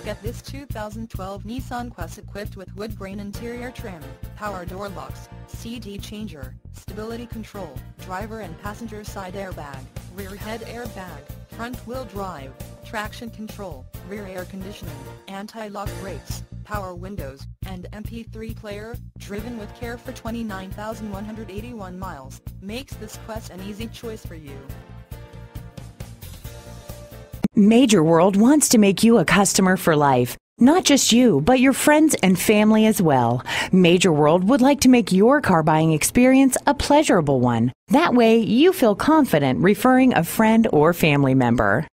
look at this 2012 Nissan Quest equipped with wood grain interior trim, power door locks, CD changer, stability control, driver and passenger side airbag, rear head airbag, front wheel drive, traction control, rear air conditioning, anti-lock brakes, power windows, and MP3 player, driven with care for 29,181 miles, makes this Quest an easy choice for you. Major World wants to make you a customer for life. Not just you, but your friends and family as well. Major World would like to make your car buying experience a pleasurable one. That way, you feel confident referring a friend or family member.